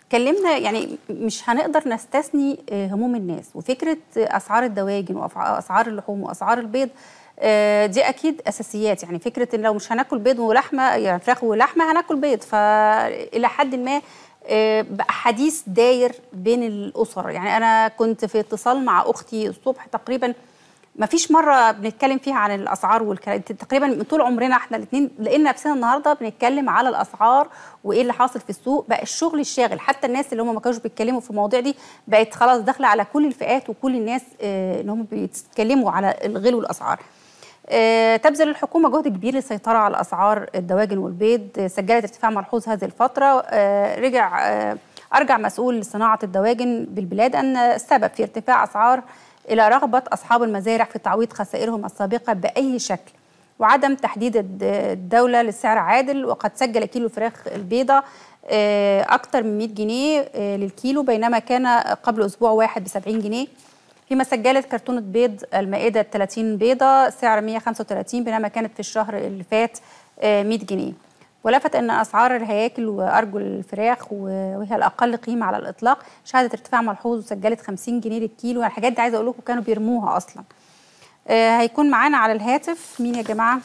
كلمنا يعني مش هنقدر نستثني هموم الناس وفكرة أسعار الدواجن وأسعار اللحوم وأسعار البيض. دي أكيد أساسيات، يعني فكرة إن لو مش هناكل بيض ولحمة يعني فراخ ولحمة هناكل بيض، فإلى حد ما بقى حديث داير بين الأسر. يعني أنا كنت في اتصال مع أختي الصبح تقريبا ما فيش مرة بنتكلم فيها عن الأسعار والكلام، تقريبا من طول عمرنا احنا الاثنين لقينا نفسنا النهارده بنتكلم على الأسعار وإيه اللي حاصل في السوق. بقى الشغل الشاغل، حتى الناس اللي هم ما كانوش بيتكلموا في المواضيع دي بقت خلاص داخلة على كل الفئات وكل الناس اللي هم بيتكلموا على الغلو والأسعار. تبذل الحكومة جهد كبير للسيطرة على أسعار الدواجن والبيض، سجلت ارتفاع ملحوظ هذه الفترة. أرجع مسؤول صناعة الدواجن بالبلاد أن السبب في ارتفاع أسعار إلى رغبة أصحاب المزارع في تعويض خسائرهم السابقة بأي شكل وعدم تحديد الدولة للسعر عادل. وقد سجل كيلو الفراخ البيضاء أكثر من 100 جنيه للكيلو، بينما كان قبل أسبوع واحد ب 70 جنيه، فيما سجلت كرتونة بيض المائدة 30 بيضة سعر 135 بينما كانت في الشهر اللي فات 100 جنيه. ولفت أن أسعار الهياكل وأرجل الفراخ وهي الأقل قيمة على الإطلاق شهدت ارتفاع ملحوظ وسجلت 50 جنيه للكيلو. يعني الحاجات دي عايزة أقول لكم كانوا بيرموها أصلا. هيكون معانا على الهاتف مين يا جماعة؟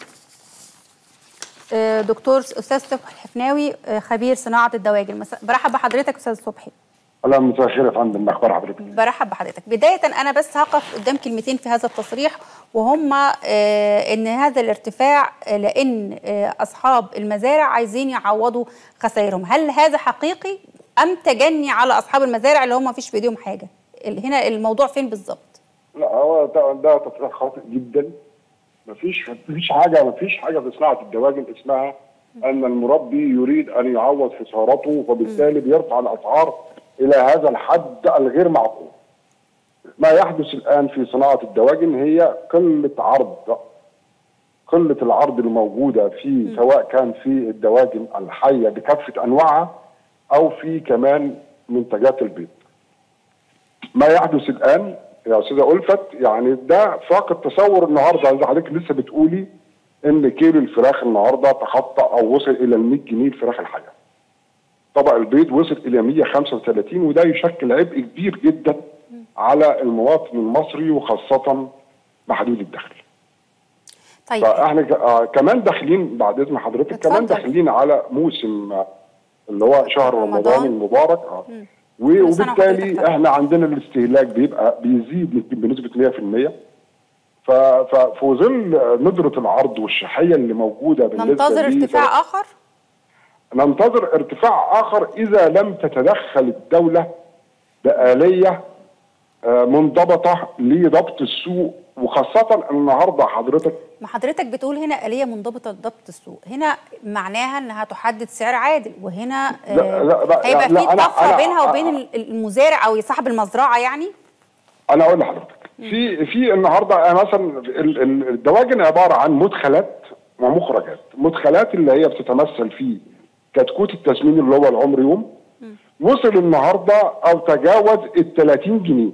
دكتور أستاذ صبحي الحفناوي خبير صناعة الدواجن. برحب بحضرتك أستاذ صبحي. الله مساء الخير يا فندم، اخبار حضرتك؟ برحب بحضرتك. بدايه انا بس هقف قدام كلمتين في هذا التصريح، وهم ان هذا الارتفاع لان اصحاب المزارع عايزين يعوضوا خسائرهم. هل هذا حقيقي ام تجني على اصحاب المزارع اللي هم ما فيش في ايديهم حاجه؟ هنا الموضوع فين بالظبط؟ لا هو ده تصريح خاطئ جدا. مفيش حاجه في صناعه الدواجن اسمها ان المربي يريد ان يعوض خسارته وبالتالي بيرفع الاسعار الى هذا الحد الغير معقول. ما يحدث الان في صناعه الدواجن هي قله العرض الموجوده في سواء كان في الدواجن الحيه بكافه انواعها او في كمان منتجات البيض. ما يحدث الان يا استاذه ألفت يعني ده فاقد تصور. النهارده زي حضرتك لسه بتقولي ان كيلو الفراخ النهارده تخطى او وصل الى ال 100 جنيه الفراخ الحيه. طبق البيض وصل الى 135 وده يشكل عبء كبير جدا على المواطن المصري وخاصه محدود الدخل. طيب فاحنا كمان داخلين بعد اذن حضرتك كمان داخلين على موسم اللي هو شهر رمضان المبارك وبالتالي احنا عندنا الاستهلاك بيزيد بنسبه 100%. ففي ظل ندره العرض والشحيه اللي موجوده بالنسبه ننتظر ارتفاع اخر؟ ننتظر ارتفاع آخر إذا لم تتدخل الدولة بآلية منضبطة لضبط السوق، وخاصة النهارده ما حضرتك بتقول هنا آلية منضبطة لضبط السوق، هنا معناها انها تحدد سعر عادل، وهنا هيبقى في طفرة بينها وبين المزارع او صاحب المزرعة. يعني أنا أقول لحضرتك في النهارده مثلا الدواجن عبارة عن مدخلات ومخرجات. مدخلات اللي هي بتتمثل في كتكوت التسمين اللي هو العمر يوم وصل النهارده او تجاوز ال 30 جنيه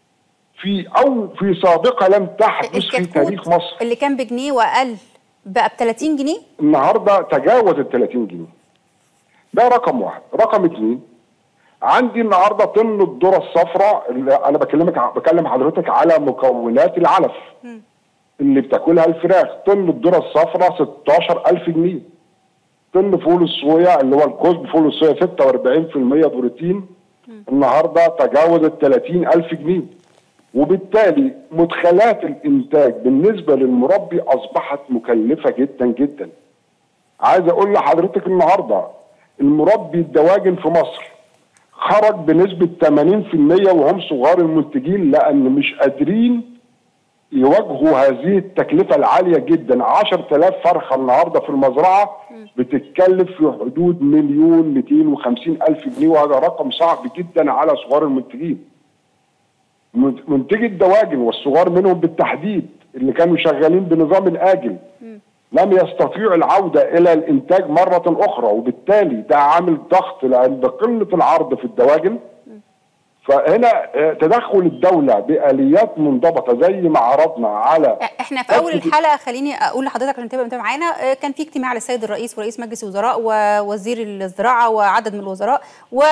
في سابقه لم تحدث في تاريخ مصر. اللي كان بجنيه واقل بقى ب 30 جنيه النهارده تجاوز ال 30 جنيه. ده رقم واحد. رقم اثنين، عندي النهارده طن الذره الصفراء اللي انا بكلم حضرتك على مكونات العلف اللي بتاكلها الفراخ. طن الذره الصفراء 16000 جنيه. طن فول الصويا اللي هو الكوسب فول الصويا 46% بروتين النهارده تجاوز ال 30000 جنيه. وبالتالي مدخلات الانتاج بالنسبه للمربي اصبحت مكلفه جدا جدا. عايز اقول لحضرتك النهارده المربي الدواجن في مصر خرج بنسبه 80% وهم صغار المنتجين لان مش قادرين يواجهوا هذه التكلفة العالية جدا. 10000 فرخة النهاردة في المزرعة بتتكلف في حدود 1,250,000 جنيه، وهذا رقم صعب جدا على صغار المنتجين. منتجي الدواجن والصغار منهم بالتحديد اللي كانوا شغالين بنظام آجل لم يستطيعوا العودة إلى الإنتاج مرة أخرى، وبالتالي ده عامل ضغط لأن بقلة العرض في الدواجن. فهنا تدخل الدولة بآليات منضبطة زي ما عرضنا على احنا في أول الحلقة. خليني أقول لحضرتك عشان تبقى متابع معانا، كان في اجتماع للسيد الرئيس ورئيس مجلس الوزراء ووزير الزراعة وعدد من الوزراء،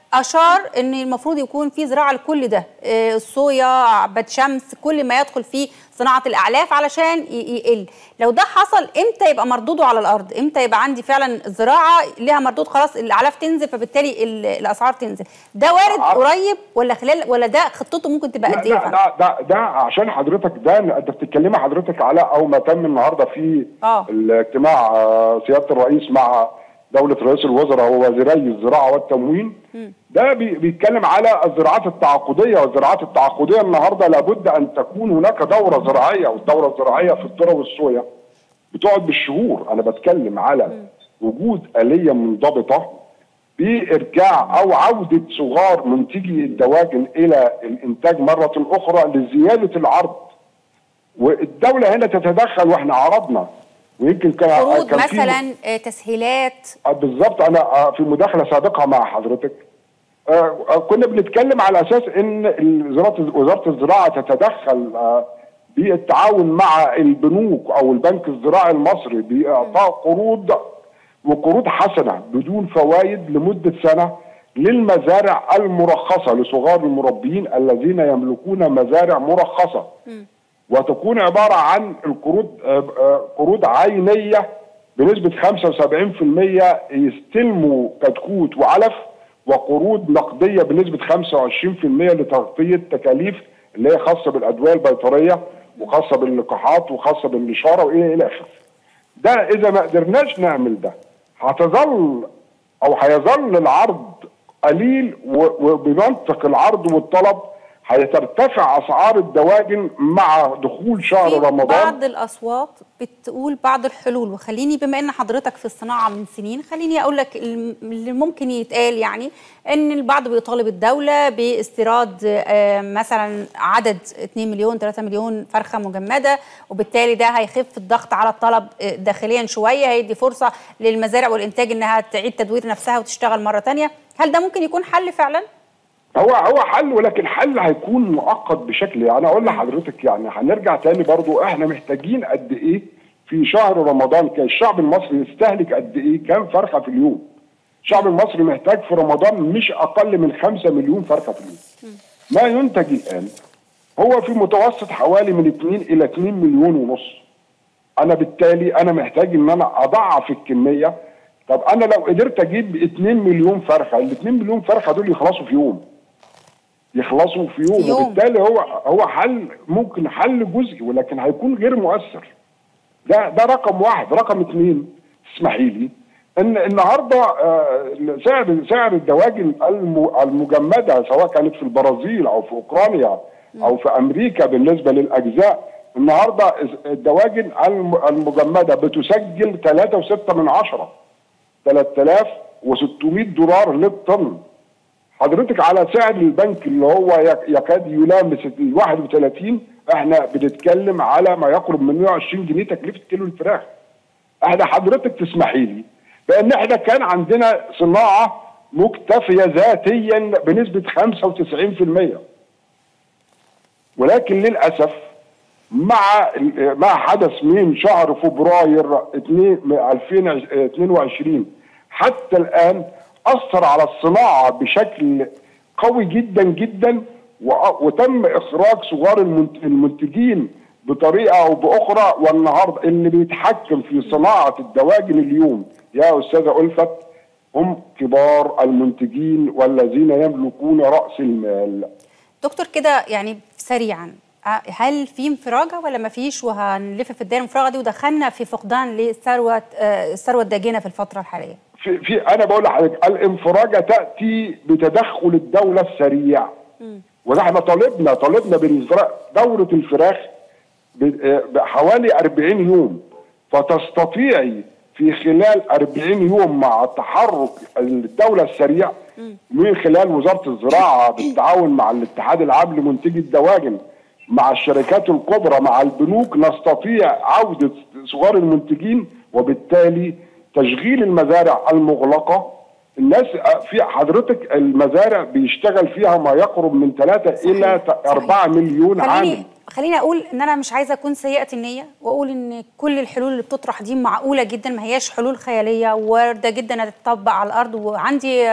اشار ان المفروض يكون في زراعه لكل ده، الصويا، عباد شمس، كل ما يدخل في صناعه الاعلاف علشان يقل. لو ده حصل امتى يبقى مردوده على الارض؟ امتى يبقى عندي فعلا الزراعه لها مردود، خلاص الاعلاف تنزل فبالتالي الاسعار تنزل؟ ده وارد قريب ولا خلال، ولا ده خطته ممكن تبقى قد ايه؟ ده عشان حضرتك ده انت بتتكلمي حضرتك على او ما تم النهارده في الاجتماع سياده الرئيس مع دولة رئيس الوزراء ووزيري الزراعة والتموين. ده بيتكلم على الزراعات التعاقدية، والزراعات التعاقدية النهارده لابد أن تكون هناك دورة زراعية، والدورة الزراعية في الذرة والصويا بتقعد بالشهور. أنا بتكلم على وجود آلية منضبطة بإرجاع أو عودة صغار منتجي الدواجن إلى الإنتاج مرة أخرى لزيادة العرض، والدولة هنا تتدخل. وإحنا عرضنا ويمكن كان قروض مثلا، تسهيلات. بالظبط. انا في مداخله سابقه مع حضرتك كنا بنتكلم على اساس ان وزاره الزراعه تتدخل بالتعاون مع البنوك او البنك الزراعي المصري باعطاء قروض، وقروض حسنه بدون فوائد لمده سنه للمزارع المرخصه، لصغار المربيين الذين يملكون مزارع مرخصه، وتكون عبارة عن القروض قروض عينية بنسبة 75% يستلموا كتكوت وعلف، وقروض نقدية بنسبة 25% لتغطية تكاليف اللي هي خاصة بالأدوية البيطرية وخاصة باللقاحات وخاصة بالنشارة وإلى آخره. ده إذا ما قدرناش نعمل ده هتظل أو هيظل العرض قليل، وبمنطق العرض والطلب هترتفع اسعار الدواجن مع دخول شهر رمضان. بعض الاصوات بتقول بعض الحلول، وخليني بما ان حضرتك في الصناعه من سنين خليني اقول لك اللي ممكن يتقال، يعني ان البعض بيطالب الدوله باستيراد مثلا عدد 2 مليون 3 مليون فرخه مجمده، وبالتالي ده هيخف الضغط على الطلب داخليا شويه، هيدي فرصه للمزارع والانتاج انها تعيد تدوير نفسها وتشتغل مره ثانيه. هل ده ممكن يكون حل فعلا؟ هو حل، ولكن حل هيكون مؤقت بشكل. يعني اقول لحضرتك يعني هنرجع تاني برضو، احنا محتاجين قد ايه في شهر رمضان؟ كان الشعب المصري يستهلك قد ايه كام فرخه في اليوم؟ الشعب المصري محتاج في رمضان مش اقل من 5 مليون فرخه في اليوم. ما ينتج الان هو في متوسط حوالي من 2 الى 2 مليون ونص. انا بالتالي انا محتاج ان انا اضعف الكميه. طب انا لو قدرت اجيب 2 مليون فرخه، ال 2 مليون فرخه دول يخلصوا في يوم، وبالتالي هو حل، ممكن حل جزئي ولكن هيكون غير مؤثر. ده رقم واحد. رقم اثنين، اسمحي لي ان النهارده سعر الدواجن المجمده سواء كانت في البرازيل او في اوكرانيا او في امريكا بالنسبه للاجزاء، النهارده الدواجن المجمده بتسجل 3.6 $3600 للطن. حضرتك على سعر البنك اللي هو يكاد يلامس ال 31، احنا بنتكلم على ما يقرب من 120 جنيه تكلفه كيلو الفراخ. احنا حضرتك تسمحي لي بان احنا كان عندنا صناعه مكتفيه ذاتيا بنسبه 95%، ولكن للاسف مع حدث من شهر فبراير 2022 حتى الان أثر على الصناعة بشكل قوي جدا جدا، وتم إخراج صغار المنتجين بطريقة أو بأخرى. والنهارده اللي بيتحكم في صناعة الدواجن اليوم يا أستاذة ألفت هم كبار المنتجين والذين يملكون رأس المال. دكتور كده يعني سريعا، هل في انفراجه ولا ما فيش، وهنلف في الدائره المفرغه دي ودخلنا في فقدان للثروه الداجنه في الفتره الحاليه؟ انا بقول لحضرتك الانفراجه تاتي بتدخل الدوله السريع، وده احنا طالبنا دوره الفراخ بحوالي 40 يوم، فتستطيعي في خلال 40 يوم مع تحرك الدوله السريع من خلال وزاره الزراعه بالتعاون مع الاتحاد العام لمنتجي الدواجن مع الشركات الكبرى مع البنوك نستطيع عوده صغار المنتجين، وبالتالي تشغيل المزارع المغلقة. الناس في حضرتك المزارع بيشتغل فيها ما يقرب من 3 إلى 4 مليون عامل. خليني أقول إن أنا مش عايزة أكون سيئة النية وأقول إن كل الحلول اللي بتطرح دي معقولة جدا، ما هياش حلول خيالية، واردة جدا تتطبق على الأرض. وعندي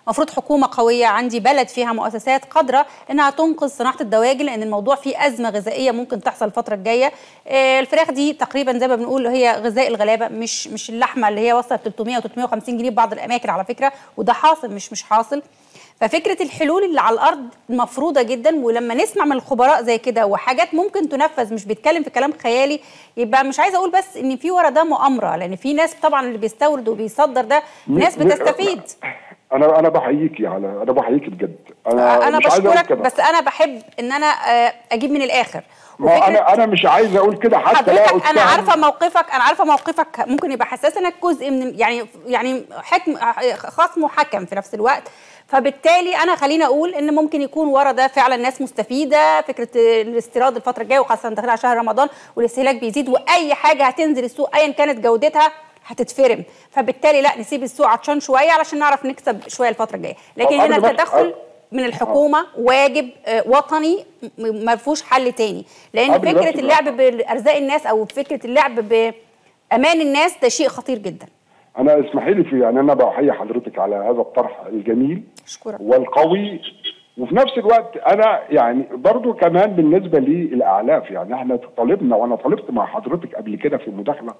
المفروض حكومه قويه، عندي بلد فيها مؤسسات قادره انها تنقذ صناعه الدواجن، لان الموضوع فيه ازمه غذائيه ممكن تحصل الفتره الجايه. الفراخ دي تقريبا زي ما بنقول هي غذاء الغلابه، مش اللحمه اللي هي وصلت 300 و350 جنيه في بعض الاماكن على فكره، وده حاصل مش حاصل. ففكره الحلول اللي على الارض مفروضه جدا، ولما نسمع من الخبراء زي كده وحاجات ممكن تنفذ، مش بيتكلم في كلام خيالي، يبقى مش عايزه اقول بس ان في ورا ده مؤامره، لان في ناس طبعا اللي بيستورد وبيصدر ده ناس بتستفيد. انا بحييكي انا بحييكي بجد. انا مش عايز بشكرك، بس انا بحب ان انا اجيب من الاخر. انا مش عايز اقول كده حتى لا حضرتك. انا عارفه موقفك ممكن يبقى حساس، انك جزء من يعني حكم خصم وحكم في نفس الوقت، فبالتالي انا خليني اقول ان ممكن يكون ورا ده فعلا ناس مستفيده. فكره الاستيراد الفتره الجايه وخاصه داخلين على شهر رمضان والاستهلاك بيزيد، واي حاجه هتنزل السوق ايا كانت جودتها هتتفرم، فبالتالي لا نسيب السوق عطشان شويه علشان نعرف نكسب شويه الفتره الجايه. لكن هنا التدخل من الحكومه واجب وطني ما فيهوش حل تاني، لان فكره اللعب بارزاق الناس او فكره اللعب بامان الناس ده شيء خطير جدا. انا اسمحي لي يعني انا بحيي حضرتك على هذا الطرح الجميل أشكرك. والقوي، وفي نفس الوقت انا يعني برضو كمان بالنسبه للاعلاف، يعني احنا طالبنا وانا طالبت مع حضرتك قبل كده في مداخله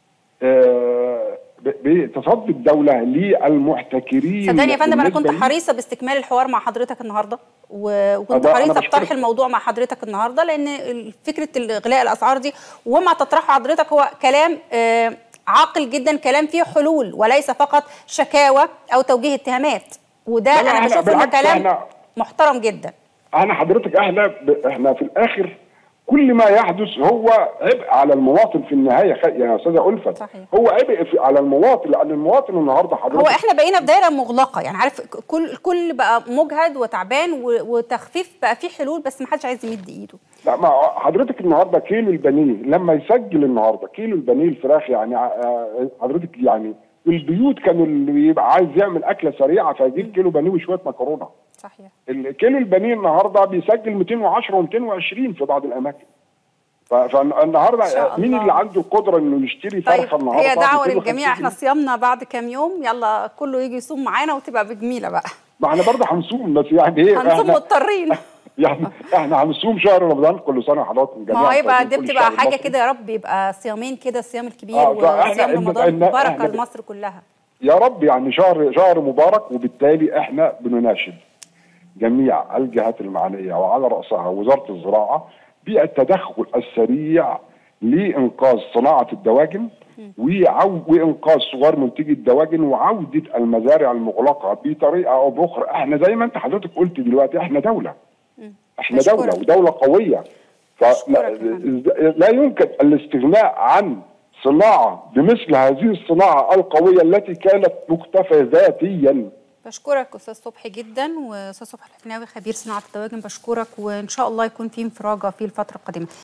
بتصدي الدوله للمحتكرين. صدقني يا فندم انا كنت حريصه باستكمال الحوار مع حضرتك النهارده، وكنت حريصه بطرح الموضوع مع حضرتك النهارده، لان فكره غلاء الاسعار دي وما تطرحه حضرتك هو كلام عاقل جدا، كلام فيه حلول وليس فقط شكاوى او توجيه اتهامات، وده انا بشوف انه كلام محترم جدا. حضرتك احنا في الاخر كل ما يحدث هو عبء على المواطن في النهايه يا استاذه ألفت. صحيح. هو عبء على المواطن، لان المواطن النهارده حضرتك هو احنا بقينا في دايره مغلقه، يعني عارف الكل بقى مجهد وتعبان، وتخفيف بقى فيه حلول بس ما حدش عايز يمد ايده. لا ما حضرتك النهارده كيلو البانيه لما يسجل النهارده كيلو البانيه الفراخ، يعني حضرتك يعني البيوت كانوا اللي بيبقى عايز يعمل اكله سريعه فيجيب كيلو بانيه وشويه مكرونه. صحيح. الكيلو البانيه النهارده بيسجل 210 و220 في بعض الاماكن. فالنهارده مين اللي عنده القدره انه يشتري فرخه النهارده؟ هي دعوه للجميع، احنا صيامنا بعد كام يوم، يلا كله يجي يصوم معانا وتبقى بجميله بقى. ما احنا برضه هنصوم، بس يعني ايه؟ هنصوم مضطرين. يعني احنا هنصوم شهر رمضان كل سنه حضراتكم جميعا. ما هيبقى دي بتبقى حاجه كده يا رب، يبقى صيامين كده، الصيام الكبير وصيام رمضان بركه لمصر كلها يا رب. يعني شهر مبارك، وبالتالي احنا بنناشد جميع الجهات المعنيه وعلى راسها وزاره الزراعه بالتدخل السريع لانقاذ صناعه الدواجن وانقاذ صغار منتجي الدواجن وعوده المزارع المغلقه بطريقه او باخرى. احنا زي ما انت حضرتك قلت دلوقتي احنا دوله، احنا دوله ودوله قويه، فلا يمكن الاستغناء عن صناعه بمثل هذه الصناعه القويه التي كانت مكتفى ذاتيا. بشكرك استاذ صبحي جدا، واستاذ صبحي الحفناوي خبير صناعه الدواجن، بشكرك، وان شاء الله يكون في انفراجه في الفتره القادمه.